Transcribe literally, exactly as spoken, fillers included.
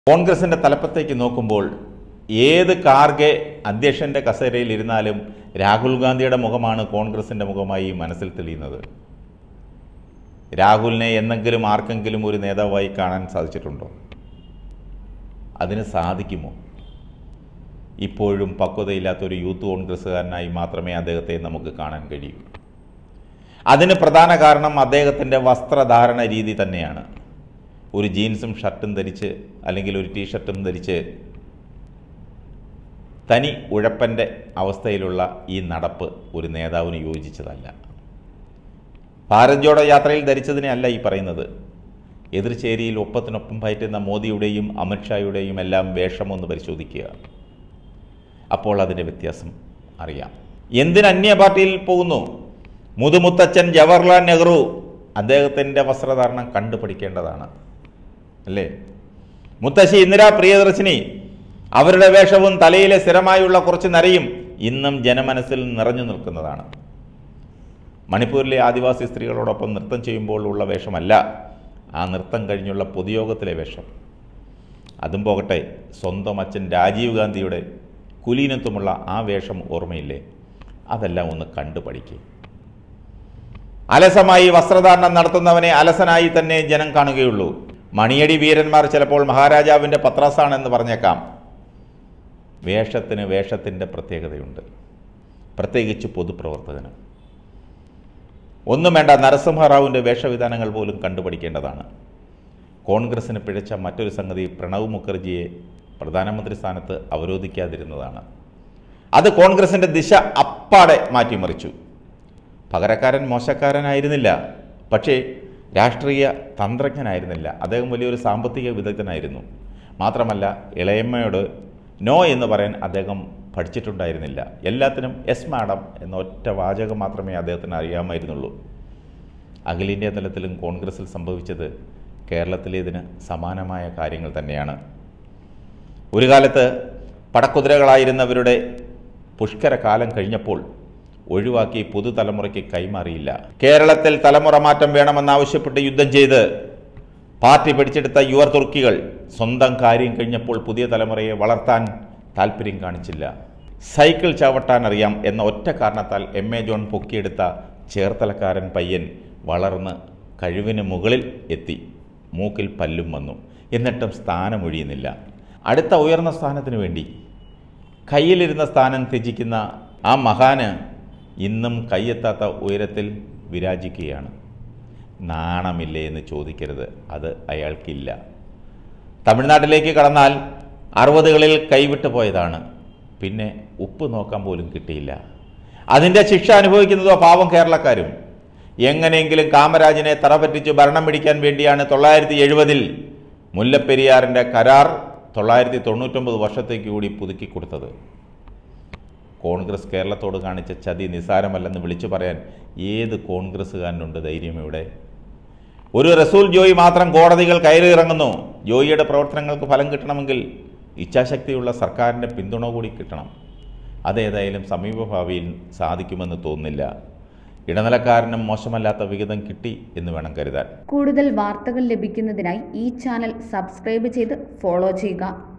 കോൺഗ്രസിന്റെ തലപ്പത്തേക്ക് നോക്കുമ്പോൾ ഏത് കാർഗെ അധ്യക്ഷന്റെ കസേരയിൽ ഇരുന്നാലും രാഹുൽ ഗാന്ധിയുടെ മുഖമാണ് കോൺഗ്രസിന്റെ മുഖമായി മനസ്സിൽ തെളിയുന്നത്. രാഹുലിനെ എന്നെങ്കിലും ആർക്കെങ്കിലും ഒരു നേതാവായി കാണാൻ സാധിച്ചിട്ടുണ്ടോ? അതിന് സാധിക്കുമോ? ഇപ്പോഴും പക്വതയില്ലാത്തൊരു യൂത്ത് കോൺഗ്രസ്സുകാരനായി മാത്രമേ അദ്ദേഹത്തെ നമുക്ക് കാണാൻ കഴിയൂ. അതിന് പ്രധാന കാരണം അദ്ദേഹത്തിൻ്റെ വസ്ത്രധാരണ രീതി തന്നെയാണ്. ഒരു ജീൻസും ഷർട്ടും ധരിച്ച് അല്ലെങ്കിൽ ഒരു ടീഷർട്ടും ധരിച്ച് തനി ഉഴപ്പൻ്റെ അവസ്ഥയിലുള്ള ഈ നടപ്പ് ഒരു നേതാവിന് യോജിച്ചതല്ല. ഭാരത് ജോഡോ യാത്രയിൽ ധരിച്ചതിനെ അല്ല ഈ പറയുന്നത്. എതിർചേരിയിൽ ഒപ്പത്തിനൊപ്പം പയറ്റുന്ന മോദിയുടെയും അമിത്ഷായുടെയും എല്ലാം വേഷമൊന്ന് പരിശോധിക്കുക. അപ്പോൾ അതിൻ്റെ വ്യത്യാസം അറിയാം. എന്തിന് അന്യ പാർട്ടിയിൽ പോകുന്നു? മുതുമുത്തച്ഛൻ ജവഹർലാൽ നെഹ്റു അദ്ദേഹത്തിൻ്റെ വസ്ത്രധാരണം കണ്ടുപഠിക്കേണ്ടതാണ് അല്ലേ? മുത്തശ്ശി ഇന്ദിരാ പ്രിയദർശിനി അവരുടെ വേഷവും തലയിലെ സ്ഥിരമായുള്ള കുറച്ച് നരയും ഇന്നും ജനമനസ്സിൽ നിറഞ്ഞു നിൽക്കുന്നതാണ്. മണിപ്പൂരിലെ ആദിവാസി സ്ത്രീകളോടൊപ്പം നൃത്തം ചെയ്യുമ്പോൾ ഉള്ള വേഷമല്ല, ആ നൃത്തം കഴിഞ്ഞുള്ള പൊതുയോഗത്തിലെ വേഷം. അതും പോകട്ടെ, സ്വന്തം അച്ഛൻ രാജീവ് ഗാന്ധിയുടെ കുലീനത്വമുള്ള ആ വേഷം ഓർമ്മയില്ലേ? അതെല്ലാം ഒന്ന് കണ്ടു പഠിക്കുക. അലസമായി വസ്ത്രധാരണം നടത്തുന്നവനെ അലസനായി തന്നെ ജനം കാണുകയുള്ളൂ. മണിയടി വീരന്മാർ ചിലപ്പോൾ മഹാരാജാവിൻ്റെ പത്രാസാണെന്ന് പറഞ്ഞേക്കാം. വേഷത്തിന് വേഷത്തിൻ്റെ പ്രത്യേകതയുണ്ട്, പ്രത്യേകിച്ച് പൊതുപ്രവർത്തകന്. ഒന്നും വേണ്ട, നരസിംഹറാവുവിൻ്റെ വേഷവിധാനങ്ങൾ പോലും കണ്ടുപഠിക്കേണ്ടതാണ്. കോൺഗ്രസിന് പിഴച്ച മറ്റൊരു സംഗതി പ്രണവ് മുഖർജിയെ പ്രധാനമന്ത്രി സ്ഥാനത്ത് അവരോധിക്കാതിരുന്നതാണ്. അത് കോൺഗ്രസിൻ്റെ ദിശ അപ്പാടെ മാറ്റിമറിച്ചു. പകരക്കാരൻ മോശക്കാരനായിരുന്നില്ല, പക്ഷേ രാഷ്ട്രീയ തന്ത്രജ്ഞനായിരുന്നില്ല. അദ്ദേഹം വലിയൊരു സാമ്പത്തിക വിദഗ്ധനായിരുന്നു. മാത്രമല്ല, ഇളയമ്മയോട് നോ എന്ന് പറയാൻ അദ്ദേഹം പഠിച്ചിട്ടുണ്ടായിരുന്നില്ല. എല്ലാത്തിനും എസ് മാഡം എന്ന ഒറ്റ വാചകം മാത്രമേ അദ്ദേഹത്തിന് അറിയാമായിരുന്നുള്ളൂ. അഖിലേന്ത്യാ തലത്തിലും കോൺഗ്രസിൽ സംഭവിച്ചത് കേരളത്തിലേതിന് സമാനമായ കാര്യങ്ങൾ തന്നെയാണ്. ഒരു കാലത്ത് പടക്കുതിരകളായിരുന്നവരുടെ പുഷ്കര കാലം കഴിഞ്ഞപ്പോൾ ഒഴിവാക്കി പുതുതലമുറയ്ക്ക് കൈമാറിയില്ല. കേരളത്തിൽ തലമുറ മാറ്റം വേണമെന്നാവശ്യപ്പെട്ട് യുദ്ധം ചെയ്ത് പാർട്ടി പിടിച്ചെടുത്ത യുവ തുർക്കികൾ സ്വന്തം കാര്യം കഴിഞ്ഞപ്പോൾ പുതിയ തലമുറയെ വളർത്താൻ താല്പര്യം കാണിച്ചില്ല. സൈക്കിൾ ചവിട്ടാൻ അറിയാം എന്ന ഒറ്റ കാരണത്താൽ എം എ ജോൺ പൊക്കിയെടുത്ത ചേർത്തലക്കാരൻ പയ്യൻ വളർന്ന് കഴിവിന് മുകളിൽ എത്തി. മൂക്കിൽ പല്ലും വന്നു, എന്നിട്ടും സ്ഥാനമൊഴിയുന്നില്ല. അടുത്ത ഉയർന്ന സ്ഥാനത്തിന് വേണ്ടി കയ്യിലിരുന്ന സ്ഥാനം ത്യജിക്കുന്ന ആ മഹാന് ഇന്നും കയ്യെത്താത്ത ഉയരത്തിൽ വിരാജിക്കുകയാണ്. നാണമില്ലേ എന്ന് ചോദിക്കരുത്, അത് അയാൾക്കില്ല. തമിഴ്നാട്ടിലേക്ക് കടന്നാൽ അറുപതുകളിൽ കൈവിട്ടു പോയതാണ്. പിന്നെ ഉപ്പ് നോക്കാൻ പോലും കിട്ടിയില്ല. അതിൻ്റെ ശിക്ഷ അനുഭവിക്കുന്നതോ പാവം കേരളക്കാരും. എങ്ങനെയെങ്കിലും കാമരാജിനെ തറപറ്റിച്ച് ഭരണം പിടിക്കാൻ വേണ്ടിയാണ് തൊള്ളായിരത്തി എഴുപതിൽ മുല്ലപ്പെരിയാറിൻ്റെ കരാർ തൊള്ളായിരത്തി തൊണ്ണൂറ്റൊമ്പത് വർഷത്തേക്ക് കൂടി പുതുക്കി കൊടുത്തത്. കോൺഗ്രസ് കേരളത്തോട് കാണിച്ച ചതി നിസാരമല്ലെന്ന് വിളിച്ചു പറയാൻ ഏത് കോൺഗ്രസ്സുകാരനുണ്ട് ധൈര്യം ഇവിടെ? ഒരു റസൂൽ ജോയി മാത്രം കോടതികൾ കയറിയിറങ്ങുന്നു. ജോയിയുടെ പ്രവർത്തനങ്ങൾക്ക് ഫലം കിട്ടണമെങ്കിൽ ഇച്ഛാശക്തിയുള്ള സർക്കാരിൻ്റെ പിന്തുണ കൂടി കിട്ടണം. അതേതായാലും സമീപഭാവിയിൽ സാധിക്കുമെന്ന് തോന്നുന്നില്ല. ഇടനിലക്കാരനും മോശമല്ലാത്ത വിഹിതം കിട്ടി എന്ന് വേണം കരുതാൻ. കൂടുതൽ വാർത്തകൾ ലഭിക്കുന്നതിനായി ഈ ചാനൽ സബ്സ്ക്രൈബ് ചെയ്ത് ഫോളോ ചെയ്യുക.